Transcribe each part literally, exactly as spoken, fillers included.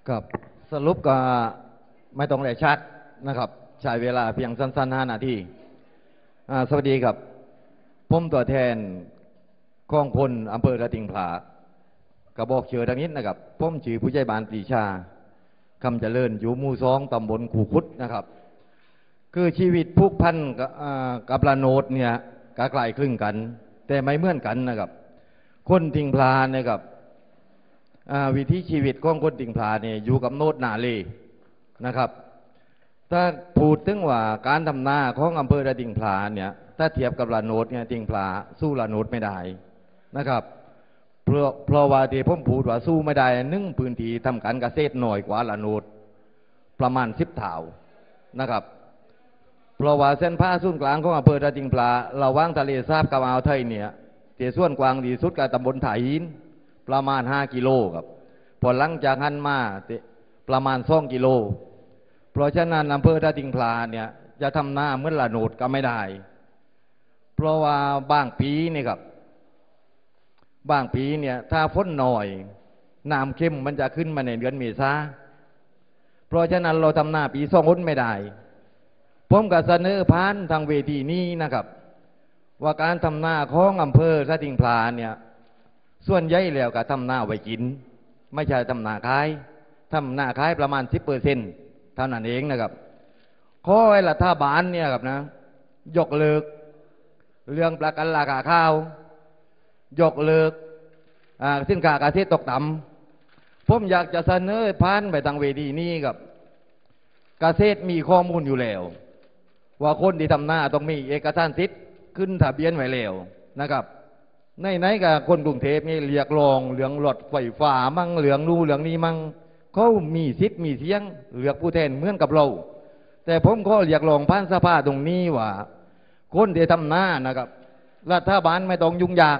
กับสรุปก็ไม่ต้องแหลกชัดนะครับใช้เวลาเพียงสั้นๆห้านาทีสวัสดีครับผมตัวแทนกองพลอำเภอกระติงผากระบอกเชือดังนี้นะครับผมชื่อผู้ใหญ่บ้านปรีชาคำเจริญอยู่หมู่สองตำบลขู่คุดนะครับคือชีวิตผูกพันกับละโนดเนี่ยกะไกลคลึงกันแต่ไม่เหมือนกันนะครับคนติงพลาเนี่ยครับวิถีชีวิตของคนติงพลาเนี่ยอยู่กับโนดนาเลนะครับถ้าพูดถึงว่าการทำนาของอำเภอระติงพลาเนี่ยถ้าเทียบกับละโนดเนี่ยติงพลาสู้ละโนดไม่ได้นะครับเพราะเพราะว่าที่ผมพูดว่าสู้ไม่ได้นึ่งพื้นที่ทำการเกษตรหน่อยกว่าละโนดประมาณสิบเท่านะครับเพราะว่าเส้นผ้าศูนย์กลางของอำเภอระติงพลาระหว่างทะเลสาบกับอ่าวไทยเนี่ยเที่ส่วนกว้างที่สุดกับตำบลถ่ายหินประมาณห้ากิโลครับพอหลังจากหันมาประมาณสองกิโลเพราะฉะนั้นอำเภอระติงพลาเนี่ยจะทำหน้าเหมือนละโนดก็ไม่ได้เพราะว่าบางปีนี่ครับบางปีเนี่ยถ้าฝนหน่อยน้ำเข้มมันจะขึ้นมาในเดือนเมษาเพราะฉะนั้นเราทำหน้าปีสองฝนไม่ได้ผมก็เสนอผ่านทางเวทีนี้นะครับว่าการทำหน้าของอำเภอระติงพลาเนี่ยส่วนใหญ่แล้วก็ทำหน้าไว้กินไม่ใช่ทำหน้าขายทำหน้าขายประมาณสิบเปอร์เซ็นต์เท่านั้นเองนะครับขอให้รัฐบาลเนี่ยครับนะยกเลิกเรื่องประกันราคาข้าวยกเลิกสินค้าเกษตรตกต่ำผมอยากจะเสนอผ่านไปทางเวทีนี้ครับเกษตรมีข้อมูลอยู่แล้วว่าคนที่ทำหน้าต้องมีเอกสารสิทธิ์ขึ้นทะเบียนไว้แล้วนะครับในไหนกับคนกรุงเทพนี่เรียกร้องเหลืองรถไฟฟ้ามั่งเหลืองนู่เหลืองนี้มั่งเขามีสิทธิ์มีเสียงเลือกผู้แทนเหมือนกับเราแต่ผมก็เรียกร้องผ่านสภาตรงนี้ว่าคนที่ทำหน้านะครับรัฐบาลไม่ต้องยุ่งยาก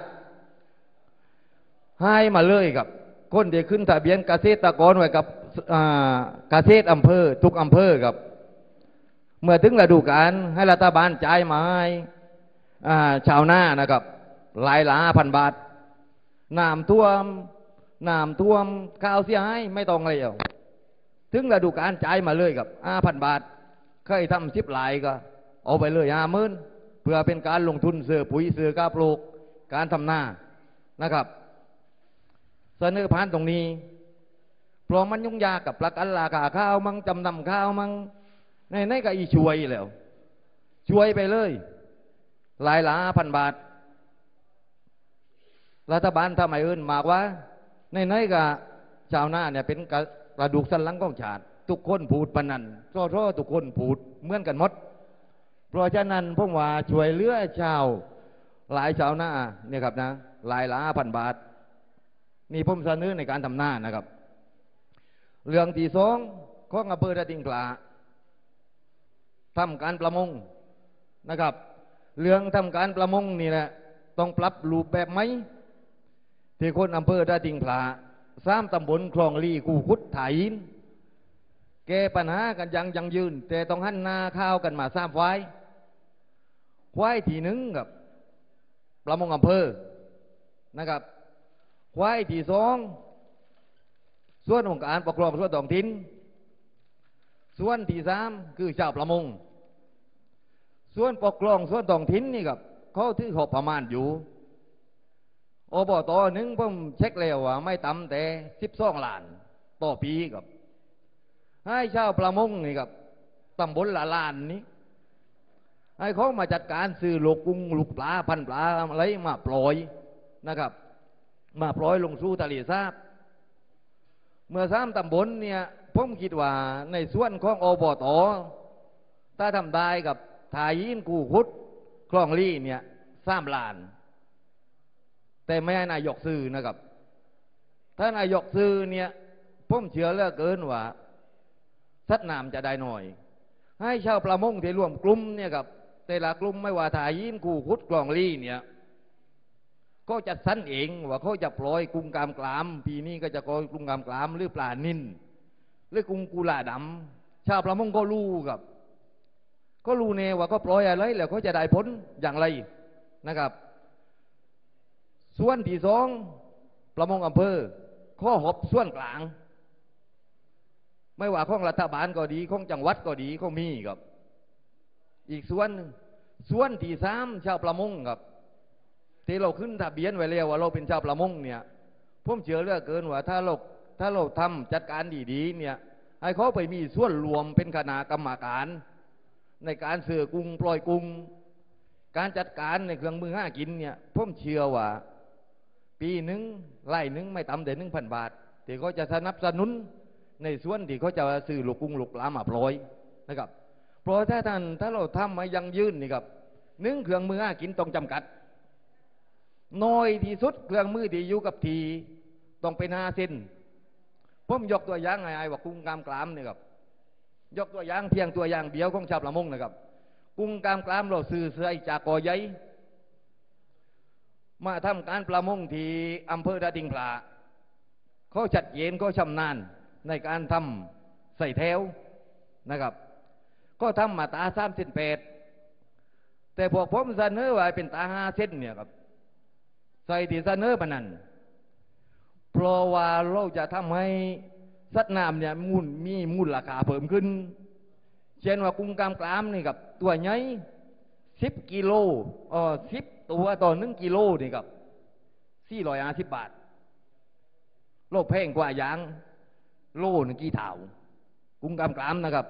ให้มาเลยครับคนที่ขึ้นทะเบียนเกษตรกรไว้กับเกษตรอำเภอทุกอำเภอครับเมื่อถึงฤดูกาลให้รัฐบาลจ่ายมาให้ชาวนานะครับหลายหลาพันบาทน้ำท่วมน้ำท่วมข้าวเสียหายไม่ต้องเลยเอาถึงฤดูกาลจ่ายมาเลยครับห้าพันบาทเคยทำสิบหลายก็เอาไปเลยห้าหมื่นเพื่อเป็นการลงทุนซื้อปุ๋ยซื้อกาปลูกการทำนานะครับเสนอผ่านตรงนี้เพราะมันยุ่งยากกับประกันราคาข้าวมั่งจำนำข้าวมั่งในในก็อีช่วยแล้วช่วยไปเลยหลายหลาพันบาทรัฐบาลทำไมอื่นมากว่าในในก็ชาวนาเนี่ยเป็นกระดูกสันหลังของชาติทุกคนพูดปนันร่อร่อทุกคนพูดเหมือนกันหมดเพราะฉะนั้นผมว่าช่วยเหลือชาวหลายชาวนาเนี่ยครับนะหลายหลาพันบาทนี่ผมเสนอในการทำหน้านะครับเรื่องที่สองของอำเภอระติงพลาทำการประมงนะครับเรื่องทำการประมงนี่แหละต้องปรับรูปแบบไหมที่คนอำเภอระติงพลาสามตำบลคลองลีกูคุดถ่ายหินแก้ปัญหากันยังยังยืนแต่ต้องหันหน้าข้าวกันมาสร้างไว้ควายทีหนึ่งกับประมงอำเภอนะครับควายที่สองส่วนองค์การปกครองส่วนท้องถิ่นส่วนที่สามคือเจ้าประมงส่วนปกครองส่วนท้องถิ่นนี่ครับเขาถือหอบประมาณอยู่อบตหนึ่งผมเช็คแล้วว่าไม่ต่ำแต่สิบสองล้านต่อปีครับให้ชาวประมงนี่ครับตำบลละล้านนี้ให้เขามาจัดการซื้อลูกกุ้งลูกปลาพันปลาอะไรมาปล่อยนะครับมาปล่อยลงสู่ทะเลสาบเมื่อสามตำบลเนี่ยผมคิดว่าในส่วนของอบตถ้าทำได้กับทายินกูคุดคลองลี่เนี่ยสามล้านแต่ไม่ให้นายกซื้อนะครับถ้านายกซื้อเนี่ยผมเชื่อเหลือเกินว่าสัตว์น้ำจะได้หน่อยให้ชาวประมงที่ร่วมกลุ่มเนี่ยครับแต่ละกลุ่มไม่ว่าทายินกูคุดคลองลี่เนี่ยก็จะสั้นเองว่าเขาจะปล่อยกุ้งกามกลามปีนี้ก็จะปล่อยกุ้งกามกลามหรือปลานิ่นหรือกุ้งกุลาดำชาวประมงก็รู้ครับก็รู้แน่ว่าก็ปล่อยอะไรแล้วเขาจะได้ผลอย่างไรนะครับส่วนที่สองประมงอำเภอข้อหบส่วนกลางไม่ว่าของรัฐบาลก็ดีของจังหวัดก็ดีก็มีครับอีกส่วนหนึ่งส่วนที่สามชาวประมงครับที่เราขึ้นทะเบียนไว้แล้วว่าเราเป็นชาวประมงเนี่ยผมเชื่อเหลือเกินว่าถ้าเราถ้าเราทำจัดการดีๆเนี่ยให้เขาไปมีส่วนรวมเป็นคณะกรรมการในการซื้อกุ้งปล่อยกุ้งการจัดการในเครื่องมือห้ากินเนี่ยผมเชื่อว่าปีหนึ่งไร่หนึ่งไม่ต่ำแต่หนึ่งพันบาทที่เขาจะสนับสนุนในส่วนที่เขาจะซื้อลูกกุ้งลูกปลามาปล่อยนะครับเพราะถ้าท่านถ้าเราทำมายังยืนนี่ครับหนึ่งเครื่องมือห้ากินต้องจำกัดน้อยที่สุดเครื่องมือที่อยู่กับทีต้องเป็นห้าเส้นผมยกตัวอย่างไงว่ากุ้งกามกรามนี่ครับยกตัวอย่างเพียงตัวอย่างเดียวของชาวประมงนะครับกุ้งกามกรามเราซื้อเสื้อจากกอใหญ่มาทำการประมงที่อำเภอดาดิงพลาเขาจัดเย็นก็ชำนาญในการทำใส่แถวนะครับก็ทำมาตาสามเส้นแปดแต่พวกผมเสนอว่าเป็นตาห้าเส้นเนี่ยครับใส่ที่เสนอปนั้นเพราะว่าเราจะทำให้สัตว์น้ำเนี่ยมูลมีมูลราคาเพิ่มขึ้นเช่นว่ากุ้งกามกรามนี่ครับตัวใหญ่สิบกิโลเออสิบตัวต่อหนึ่งกิโลนี่ครับสี่ร้อยห้าสิบบาทโลกแพงกว่าอย่างโลนึงกี่เท่ากุ้งกามกรามนะครับ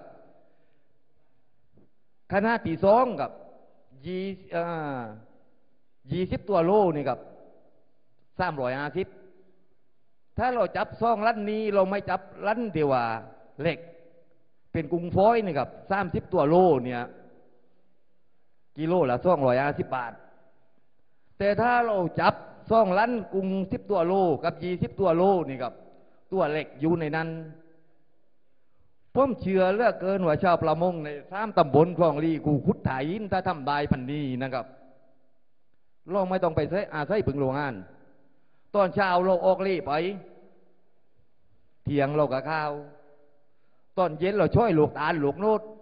ขนาดที่สองกับยี่อ่ายี่สิบตัวโลนี่ครับสามร้อยห้าสิบถ้าเราจับซองลั่นนี้เราไม่จับลั่นเดียวว่าเล็กเป็นกุ้งฝอยนี่ครับสามสิบตัวโลเนี่ยกิโลละสองร้อยห้าสิบบาทแต่ถ้าเราจับซองลั่นกุ้งสิบตัวโลกับยี่สิบตัวโลนี่ครับตัวเล็กอยู่ในนั้นผมเชื่อเหลือเกินว่าชาวประมงในสามตำบลคลองลีกูคุดถ่ายอินถ้าทำได้พันนี้นะครับเราไม่ต้องไปใช้อาศัยพึ่งโรงงานตอนเช้าเราออกลีไปเที่ยงเรากับข้าวตอนเย็นเราช่วยลูกตาลลูกโนด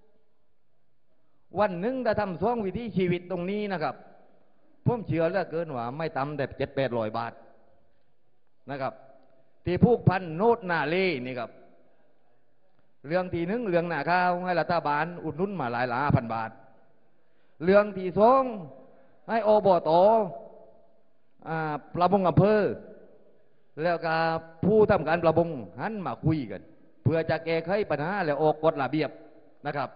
วันหนึ่งถ้าทำซ่องวิธีชีวิตตรงนี้นะครับผมเชื่อเหลือเกินว่าไม่ต่ำแต่เจ็ดแปดร้อยบาทนะครับที่ผูกพันโนดนาเล่นี่ครับเรื่องที่หนึ่งเรื่องหน้าข้าวให้รัฐบาลอุดหนุนมาหลายหลายพันบาทเรื่องที่สองให้อบตประมงอำเภอแล้วก็ผู้ทำการประมงหันมาคุยกันเพื่อจะแก้ไขปัญหาและออกกฎระเบียบนะครับ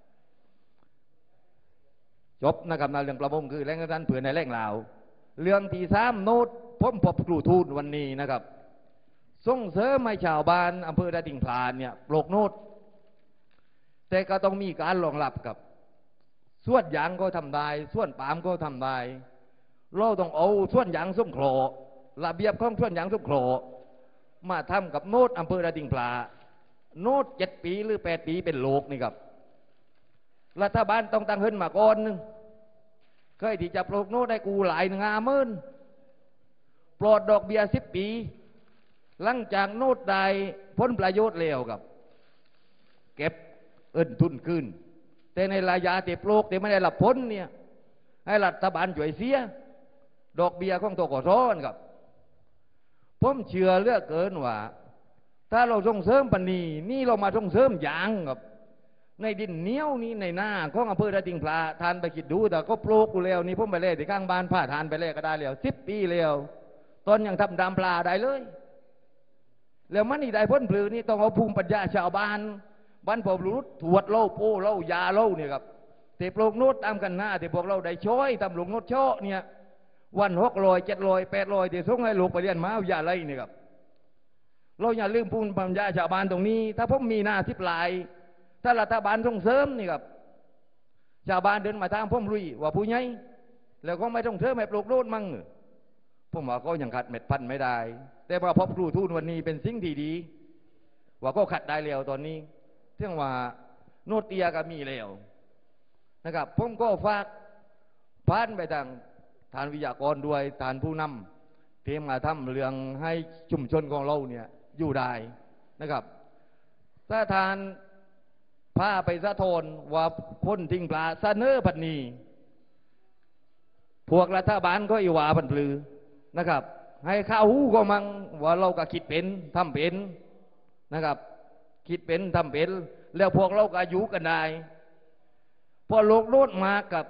จบนะครับในเรื่องประมงคือแรงดันเผื่อในแรงลาวเรื่องที่สามโน้ตผมพบครูทูตวันนี้นะครับส่งเสริมให้ชาวบ้านอำเภอดาดิ่งพลานเนี่ยปลูกโน้ตแต่ก็ต้องมีการรองรับกับส่วนยางก็ทำได้ส่วนปาล์มก็ทำได้เราต้องเอาส่วนยางส้มโครระเบียบของส่วนยางส้มโครมาทำกับโน้ตอำเภอดาดิ่งพลาโน้ตเจ็ดปีหรือแปดปีเป็นโลกนี่ครับรัฐบาลต้องตั้งขึ้นมาก่อนนึงเคยที่จะปลูกโน้ตได้กูหลายหนึ่งห้าหมื่นปลอดดอกเบี้ยสิบปีหลังจากโน้ตได้พ้นประโยชน์แล้วครับเก็บเอิ้นทุนขึ้นแต่ในระยะที่ปลูกที่ไม่ได้รับผลเนี่ยให้รัฐบาลช่วยเสียดอกเบี้ยของตกสครับผมเชื่อเหลือเกินว่าถ้าเราส่งเสริมปนีนี่เรามาส่งเสริมยางครับในดินเหนียวนี้ในหน้าของอำเภอดาดิ่งพลาทานไปคิดดูแต่ก็ปลูกกูแล้วนี่ผมไปเล่ที่ข้างบ้านผ่าทานไปเล่ก็ได้แล้วสิบปีแล้วตอนยังทำดำปลาได้เลยแล้วมันนี่ได้พ้นปลือนี่ต้องเอาภูมิปัญญาชาวบ้านบ้านผมรู้ถวดเล่าโป้เล่ายาเล่าเนี่ยครับแต่ปลูกโน้ตตามกันหน้าแต่พวกเราได้ช่วยทำหลวงโน้ตช่อเนี่ยวันหกลอยเจ็ดลอยแปดลอยเดี๋ยวส่งให้ลูกไปเรียนมาเอายาอะไรเนี่ยครับเราอย่าลืมภูมิปัญญาชาวบ้านตรงนี้ถ้าผมมีหน้าทิพย์ลายถ้ารัฐบาลส่งเสริมนี่ครับชาวบ้านเดินมาทางผมลุยว่าผู้ใหญ่แล้วก็ไม่ต้องเสริมให้ปลูกโน้ตมั่งผมว่าก็ยังขัดเม็ดพันไม่ได้แต่พอพบครูทูนวันนี้เป็นสิ่งที่ดีว่าก็ขัดได้แล้วตอนนี้เรื่องว่าโนเตียก็มีแล้วนะครับผมก็ฝากพันไปทางทานวิทยากรด้วยทานผู้นำเทียมมาทำเรื่องให้ชุมชนของเราเนี่ยอยู่ได้นะครับถ้าทานพาไปสะทนว่าพ้นทิ้งปลาเสนอพันนีพวกรัฐบาลก็อีว่าพันปลือนะครับให้ข้าวหูก็มังว่าเราก็คิดเป็นทำเป็นนะครับคิดเป็นทำเป็นแล้วพวกเราก็อยู่กันได้พอโลกโลดมากับ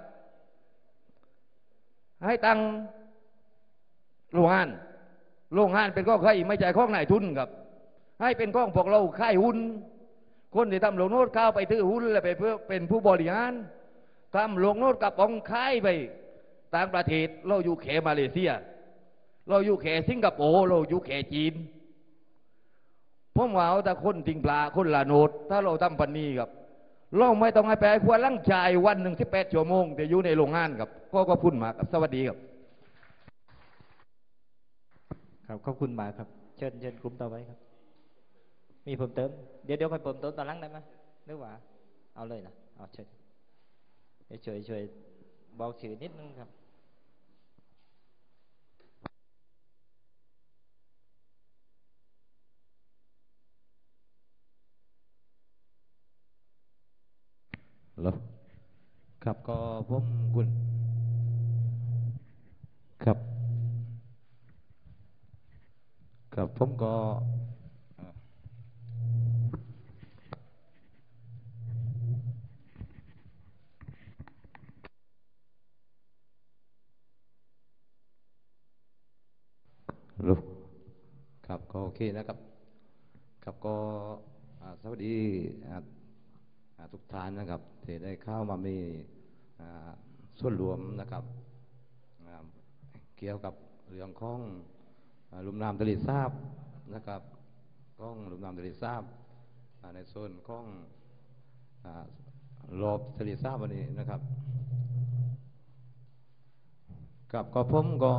ให้ตังโรงงานโรงงานเป็นข้อใครไม่ใช่ข้องนายทุนครับให้เป็นข้องพวกเราค่ายหุ้นคนที่ทำโรงโน้ตเข้าไปถือหุ้นแล้วไปเพื่อเป็นผู้บริหารทำโรงโน้ตกับของค่ายไปต่างประเทศเราอยู่แขมาเลเซียเราอยู่แขสิงคโปร์เราอยู่แขจีนผมว่าเอาแต่คนติงปลาคนละโนดถ้าเราทำปันนี้ครับเราไม่ต้องให้ไปควนร่างชายวันหนึ่งที่แปดชั่วโมงแต่อยู่ในโรงงานครับก็ก็พูดมาครับสวัสดีครับครับขอบคุณมากครับเชิญเชิญกลุ่มต่อไปครับมีเพิ่มเติมเดี๋ยวเดี๋ยวไปเพิ่มเติมตอนหลังได้ไหมหรือว่าเอาเลยนะเอาเชิญเดี๋ยวช่วยช่วยบอกชื่อนิดนึงครับเหรอครับก็ผมคุณครับครับผมก็รู้ครับก็โอเคนะครับครับก็สวัสดีทุกท่านนะครับที่ได้เข้ามามีส่วนรวมนะครับเกี่ยวกับเรื่องของลุ่มน้ำทะเลสาบนะครับของลุ่มน้ำทะเลสาบในโซนของรอบทะเลสาบวันนี้นะครับกับก็ผมก็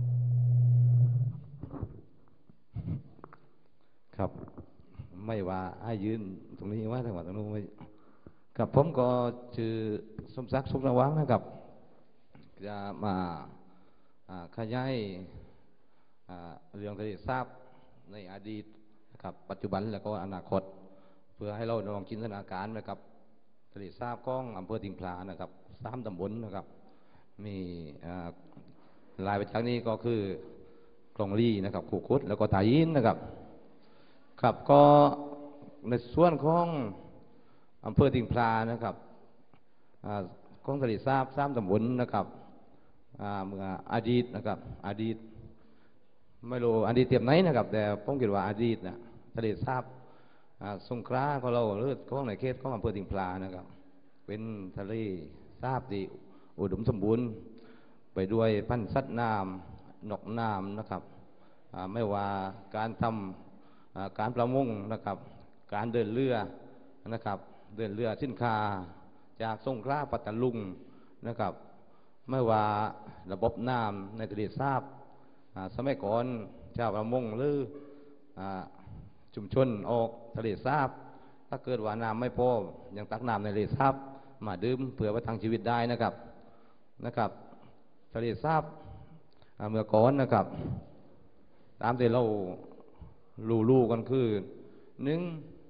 ครับไม่ว่าให้ยืนตรงนี้ว่าทางวัดตรงนู้นไม่กับผมก็ชื่อสมศักดิ์สุขระวังนะครับจะมาขยายเรื่องทะเลสาบในอดีตนะครับปัจจุบันแล้วก็อนาคตเพื่อให้เราลองจินตนาการนะครับทะเลสาบของอำเภอติงพลานะครับสามตำบลนะครับมีลายไปจากนี้ก็คือกลองลี่นะครับคูคุดแล้วก็ตายินนะครับครับก็ในส่วนของอำเภอติงพลานะครับของทะเลสาบสามตำบลนะครับเมื่ออดีตนะครับอดีตไม่รู้อดีตเทียบไหนนะครับแต่ผมคิดว่าอดีตนะทะเลสาบสงขลาของเราหรือของในเขตของอำเภอติงพลานะครับเป็นทะเลสาบที่อุดมสมบูรณ์ไปด้วยพันธุ์สัตว์น้ำนกน้ำนะครับไม่ว่าการทำการประมงนะครับการเดินเรือนะครับเดินเรือสินค้าจากสงขลาปัตตานีนะครับไม่ว่าระบบน้ำในทะเลสาบสมัยก่อนชาวประมงหรือชุมชนออกทะเลสาบถ้าเกิดว่าน้ำไม่พอยังตักน้ำในทะเลสาบมาดื่มเพื่อประทังชีวิตได้นะครับนะครับทะเลสาบเมื่อก่อนนะครับตามที่เรารู้ๆกันคือหนึ่ง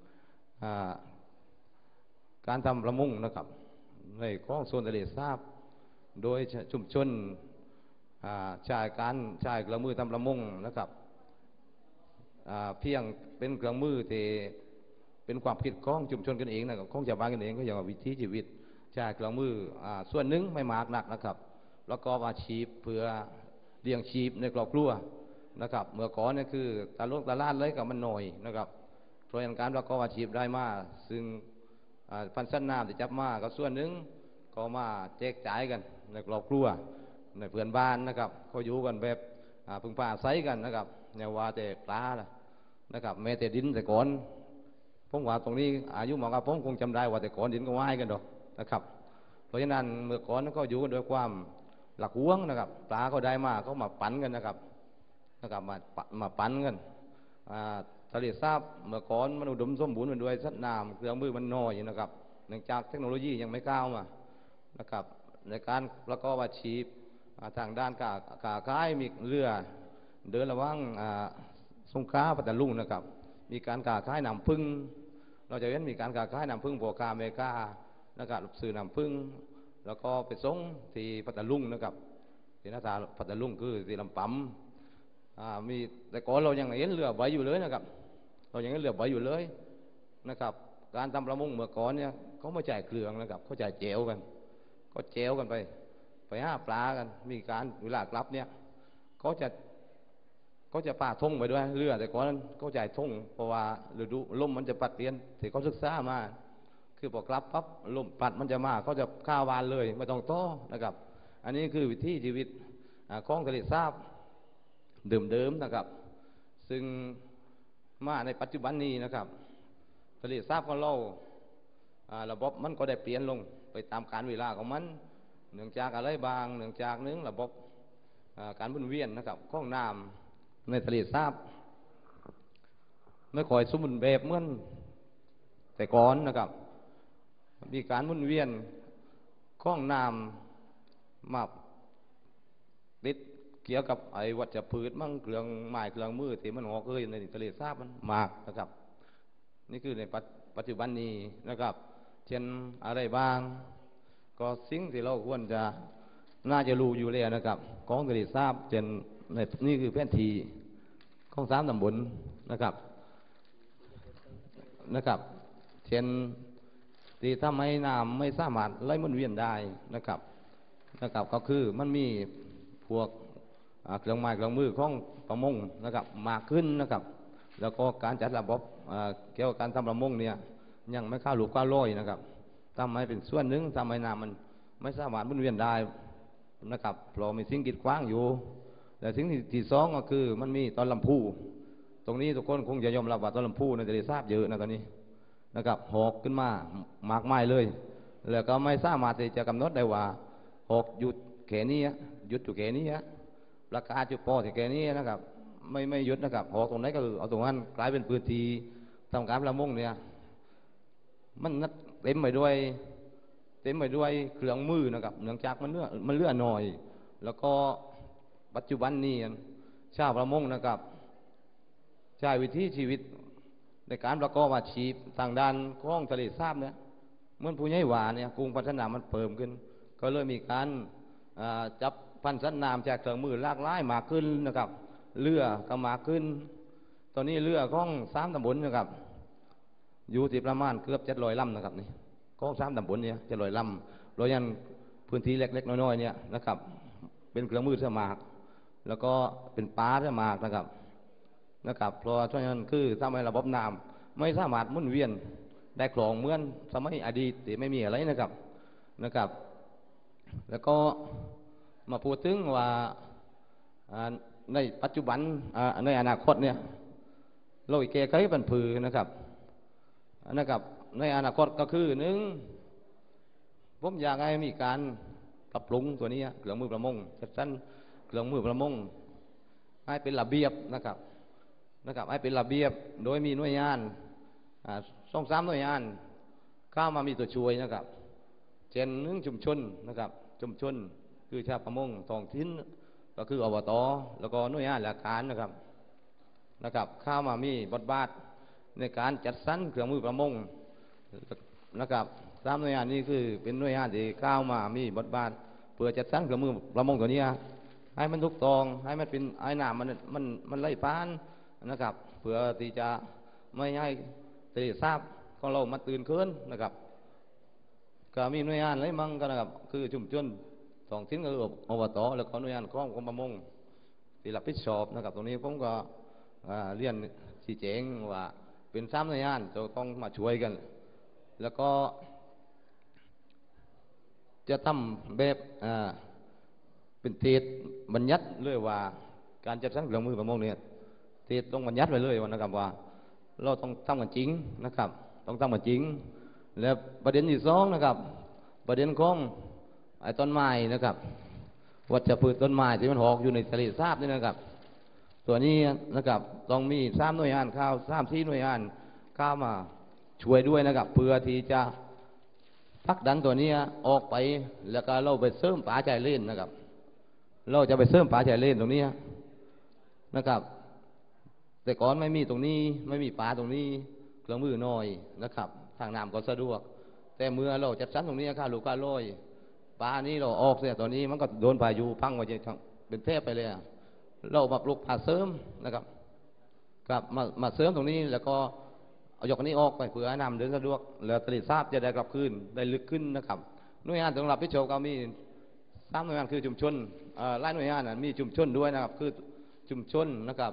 การทำประมงนะครับในคลองโซนทะเลสาบโดยชุมชนใช้การใช้เครื่องมือทำประมงนะครับเพียงเป็นเครื่องมือที่เป็นความคิดของชุมชนกันเองนะครับของชาวบ้านกันเองก็อย่างวิถีชีวิตใช้เครื่องมือส่วนหนึ่งไม่มากนักนะครับแล้วก็อาชีพเพื่อเลี้ยงชีพในครอบครัวนะครับเมื่อก่อนนี่คือตาลูกตาล้านเลยกับมันหน่อยนะครับเพราะอย่างการประกอบอาชีพได้มาซึ่งพันธุ์สัตว์น้ำที่จับมาก็ส่วนหนึ่งก็มาแจกจ่ายกันในครอบครัวในเพื่อนบ้านนะครับเขาอยู่กันแบบพึ่งพาอาศัยกันนะครับเนี่ยว่าแต่ปลาล่ะนะครับแม้แต่ดินแต่ก่อนผมว่าตรงนี้อายุหมอกระผมคงจำได้ว่าแต่ก่อนดินก็ว่ายกันดอกนะครับเพราะฉะนั้นเมื่อก่อนก็อยู่กันด้วยความหลักหวงนะครับปลาก็ได้มาเขามาปั่นกันนะครับนะครับมามาปั่นกันทะเลสาบเมื่อก่อนมันอุดมสมบูรณ์มันด้วยสัตว์น้ำเครื่องมือมันน้อยนะครับเนื่องจากเทคโนโลยียังไม่ก้าวมานะครับในการประกอบอาชีพทางด้านการค้าขายมีเรือเดินระว่างสงขลาปัตตานีนะครับมีการค้าขายน้ำผึ้งเราจะเห็นมีการค้าขายน้ำผึ้งโบกาเมกานะครับซื้อน้ำผึ้งแล้วก็ไปส่งที่ปัตตานีนะครับที่หน้าตาปัตตานีคือที่ลำปั๊มมีแต่ก่อนเรายังเห็นเรือใบอยู่เลยนะครับเรายังเห็นเรือใบอยู่เลยนะครับการทำประมงเมื่อก่อนเนี่ยเขาไม่จ่ายเครื่องนะครับเขาจ่ายเจลกันก็เจลกันไปไปหาปลากันมีการเวลากลับเนี่ยเขาจะเขาจะป่าท่งไปด้วยเรือแต่ก่อนนั้นเขาจ่ายท่งเพราะว่าฤดูลมมันจะปัดเปลี่ยนที่เขาศึกษามาคือพอกลับปั๊บลมปัดมันจะมาเขาจะข้าววานเลยไม่ต้องต้อนะครับอันนี้คือวิถีชีวิตของทะเลสาบเดิมๆนะครับซึ่งมาในปัจจุบันนี้นะครับทะเลสาบของเราระบบมันก็ได้เปลี่ยนลงไปตามกาลเวลาของมันเนื่องจากอะไรบางเนื่องจากหนึ่งระบบการหมุนเวียนนะครับของน้ำในทะเลสาบไม่ค่อยสมบูรณ์แบบเหมือนแต่ก่อนนะครับมีการหมุนเวียนของน้ำมาติดเกี่ยวกับไอ้วัชพืชมั่งเครื่องไม้เครื่องมือที่มันงอกเกยในทะเลสาบมันมากนะครับนี่คือในปัจจุบันนี้นะครับเช่นอะไรบ้างก็สิ่งที่เราควรจะน่าจะรู้อยู่แล้วนะครับของทะเลสาบเช่นในนี่คือแผนที่ของสามตำบลนะครับนะครับเช่นที่ทำให้น้ำไม่สามารถไหลหมุนเวียนได้นะครับนะครับก็คือมันมีพวกเครื่องไม้เครื่องมือของประมงนะครับมากขึ้นนะครับแล้วก็การจัดระบบเกี่ยวกับการทำประมงเนี่ยยังไม่เข้าหลูกเข้าลอยนะครับทำให้เป็นส่วนหนึ่งทำให้น้ำมันไม่สามารถหมุนเวียนได้นะครับเพราะมีสิ่งกีดขวางอยู่แต่สิ่งที่สองก็คือมันมีตอนลำพูตรงนี้ทุกคนคงจะยอมรับว่าตอนลำพูในทะเลสาบเยอะนะตอนนี้นะครับหอกขึ้นมามากมายเลยแล้วก็ไม่สามารถที่จะกำหนดได้ว่าหอกหยุดแค่นี้หยุดอยู่แค่นี้ประกาศจุดพอที่แค่นี้นะครับไม่ไม่หยุดนะครับหอกตรงไหนก็คือเอาตรงนั้นกลายเป็นพื้นที่ทำการประมงเนี่ยมันเต็มไปด้วยเต็มไปด้วยเครื่องมือนะครับเนื่องจากมันเลือมันเลือหน่อยแล้วก็ปัจจุบันนี้ชาวประมงนะครับใช้วิถีชีวิตในการประกอบอาชีพทางด้านของทะเลสาบเนี่ยเมื่อผู้ใหญ่หวาเนี่ยกรุงพัฒนามันเพิ่มขึ้นก็เลยมีการจับพันธุ์สัตว์น้ำจากเครื่องมือหลากหลายมากขึ้นนะครับเรือก็มากขึ้นตอนนี้เรือของสามตำบลนะครับอยู่ที่ประมาณเกือบเจ็ดร้อยลำนะครับนี่ของสามตำบลเนี่ยเจ็ดร้อยลำโดยยันพื้นที่เล็กๆน้อยๆเนี่ยนะครับเป็นเครื่องมือเสื้อหมากแล้วก็เป็นปลาเสื้อหมากนะครับนะครับเพราะฉะนั้นคือทำให้ระบบน้ำไม่สามารถหมุนเวียนได้คลองเหมือนสมัยอดีตที่ไม่มีอะไรนะครับนะครับแล้วก็มาพูดถึงว่าในปัจจุบันในอนาคตเนี่ยเราอีกแก้ไขปัญหานะครับนะครับในอนาคตก็คือหนึ่งผมอยากให้มีการปรับปรุงตัวนี้เครื่องมือประมงจัดสรรเครื่องมือประมงให้เป็นระเบียบนะครับนะครับให้เป็นระเบียบโดยมีหน่วยงานสองสามหน่วยงานเข้ามามีตัวช่วยนะครับเช่นหนึ่งชุมชนนะครับชุมชนคือชาวประมงท้องถิ่นก็คืออบตแล้วก็หน่วยงานราชการนะครับนะครับเข้ามามีบทบาทในการจัดสรรเครื่องมือประมงนะครับสามหน่วยงานนี้คือเป็นหน่วยงานที่เข้ามามีบทบาทเพื่อจัดสรรเครื่องมือประมงตัวนี้ให้มันถูกต้องให้มันเป็นไอ้น้ำมันมันมันไหลผ่านนะครับเพื่อที่จะไม่ให้ทะเลสาบของเรามาตื่นขึ้นนะครับก็มีหน่วยงานอะไรมั่งก็นะครับคือชุมชนท้องถิ่นก็คืออบตแล้วก็หน่วยงานของกรมประมงที่รับผิดชอบนะครับตรงนี้ผมก็เรียนชี้แจงว่าเป็นสามหน่วยงานจะต้องมาช่วยกันแล้วก็จะทำแบบเป็นเทศบัญญัติเลยว่าการจัดสรรเครื่องมือประมงเนี่ยเทศต้องบัญญัติไว้เลยว่านะครับว่าเราต้องทำกันจริงนะครับต้องทำกันจริงแล้วประเด็นที่สองนะครับประเด็นของไอ้ต้นไม้นะครับวัชพืชต้นไม้ที่มันหอกอยู่ในทะเลสาบนี่นะครับตัวนี้นะครับต้องมีสามหน่วยงานข้าวสามที่หน่วยงานข้าวมาช่วยด้วยนะครับเพื่อที่จะพักดันตัวนี้ออกไปแล้วก็เราไปเสริมป่าชายเลนนะครับเราจะไปเสริมป่าชายเลนตรงนี้นะครับแต่ก่อนไม่มีตรงนี้ไม่มีป่าตรงนี้เครื่องมือน้อยนะครับทางน้ำก็สะดวกแต่เมื่อเราจัดสรรตรงนี้ข้าลูกข้าลอยป่านี้เราออกเสียตอนนี้มันก็โดนพายุพังไปจนเป็นเทพไปเลยเรามาปลูกป่าเสริมนะครับกับมามาเสริมตรงนี้แล้วก็เอายกอันนี้ออกไปเพื่อให้น้ำเดินสะดวกแล้วทะเลสาบจะได้กลับคืนได้ลึกขึ้นนะครับหน่วยงานสำหรับพิจารณามีสามหน่วยงานคือชุมชนหลายหน่วยงานมีชุมชนด้วยนะครับคือชุมชนนะครับ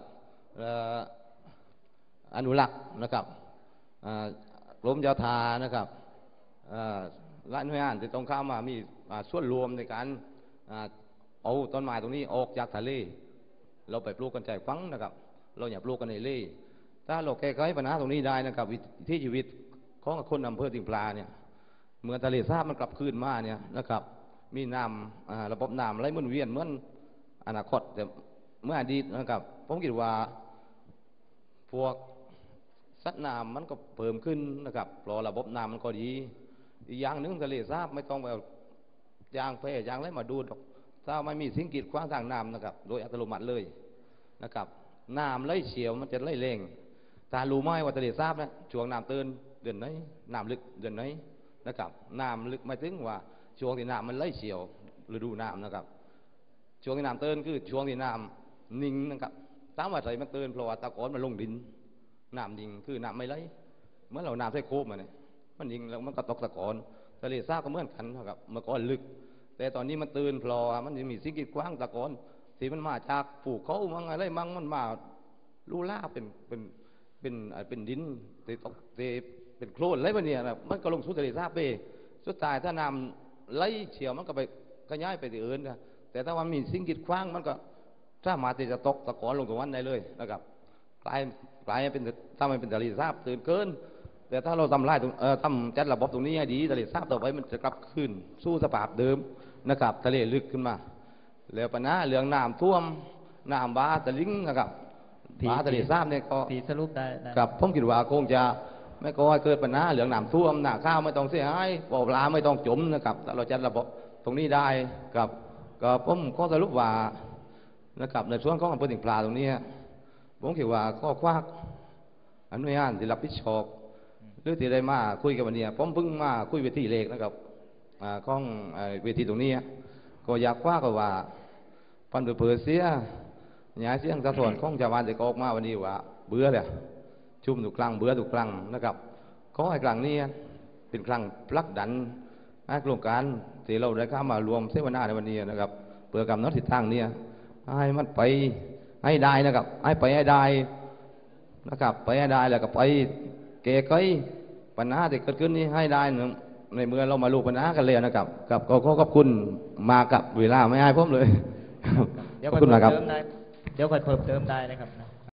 อนุรักษ์นะครับกรมเจ้าทานะครับหลายหน่วยงานที่ต้องเข้ามามีส่วนรวมในการเอาต้นไม้ตรงนี้ออกจากทะเลเราไปปลูกกันใจฟังนะครับเราอย่าปลูกกันในเล่ถ้าเราแก้ไขปัญหาตรงนี้ได้นะครับวิถีชีวิตของคนอำเภอติงปลาเนี่ยเมื่อทะเลสาบมันกลับคืนมาเนี่ยนะครับมีน้ำระบบน้ำไหลหมุนเวียนเหมือนอนาคตแต่เมื่ออดีตนะครับผมคิดว่าพวกสัตว์น้ำมันก็เพิ่มขึ้นนะครับเพราะระบบน้ำมันก็ดีอีกอย่างหนึ่งทะเลสาบไม่ต้องไปยางแพร่ยางอะไรมาดูดหรอกถ้าไม่มีสิ่งกีดขวางทางน้ำนะครับโดยอัตโนมัติเลยนะครับน้ำไหลเฉียวมันจะไหลแรงถ้ารู้ไหมว่าทะเลสาบนะช่วงน้ำตื้นเดือนไหนน้ำลึกเดือนไหนนะครับน้ำลึกไม่ถึงว่าช่วงที่น้ำมันไหลเฉียวฤดูน้ำนะครับช่วงที่น้ำตื้นคือช่วงที่น้ำนิ่งนะครับตามว่าใส่มันตื้นเพราะว่าตะกอนมันลงดินน้ำนิ่งคือน้ำไม่ไหลเมื่อเราน้ำใส่โคบมาเนี่ยมันนิ่งแล้วมันก็ตกตะกอนทะเลสาบก็เหมือนกันนะครับเมื่อก่อนลึกแต่ตอนนี้มันตื่นพลอมันจะมีสิ่งกีดขวางตะกอนที่มันมาจากผูกเขามั่งอะไรมั่งมันมาลูล่าเป็นเป็นเป็นเป็นดินที่ตกที่เป็นโคลนอะไรแบบนี้นะมันก็ลงสู่ทะเลสาบไปสุดท้ายถ้าน้ำไหลเฉียวมันก็ไปขยายไปที่อื่นนะแต่ถ้ามันมีสิ่งกีดขวางมันก็สามารถที่จะตกตะกอนลงตรงนั้นได้เลยนะครับกลายกลายเป็นถ้ามันเป็นทะเลสาบตื่นเกินแต่ถ้าเราทำลายตรงเอ่อทำจัดระบบตรงนี้ให้ดีทะเลสาบต่อไปมันจะกลับคืนสู่สภาพเดิมนะครับทะเลลึกขึ้นมาแล้วปัญหาเรื่องน้ำท่วมน้ำบาตะลิงนะครับบาทะเลสาบเนี่ยก็ตีสรุปได้กับผมคิดว่าคงจะไม่ก็ให้เกิดปัญหาเรื่องน้ำท่วมหน้าข้าวไม่ต้องเสียหายบ่อปลาไม่ต้องจมนะครับถ้าเราจัดระบบตรงนี้ได้กับก็ผมก็สรุปว่านะครับในส่วนของอำเภอติงปลาตรงนี้ผมคิดว่าข้อควักอนุญาตที่รับผิดชอบหรือที่ได้มาคุยกันวันนี้ผมเพิ่งมาคุยเวทีเล็กนะครับของเวทีตรงนี้ก็อยากควักว่าปันเผื่อเสียย้ายเสียงสะท้อนของชาวบ้านจะออกมาวันนี้ว่าเบื่อเลยชุ่มถูกครั้งเบื่อถูกครั้งนะครับขอให้ครั้งนี้เป็นครั้งพลักดันให้โครงการที่เราได้เข้ามารวมเสวนาในวันนี้นะครับเพื่อกำหนดทิศทางนี้ให้มันไปให้ได้นะครับให้ไปให้ได้นะครับไปให้ได้แล้วก็ไปแก้ไขปัญหาที่เกิดขึ้นนี้ให้ได้ในเมื่อเรามาลูกปัญหากันเลยนะครับกับก็ขอบคุณมากับเวลาไม่ให้ผมเลยเดี๋ยวค่อยเพิ่มเติมได้เดี๋ยวค่อยเพิ่มเติมได้นะครับ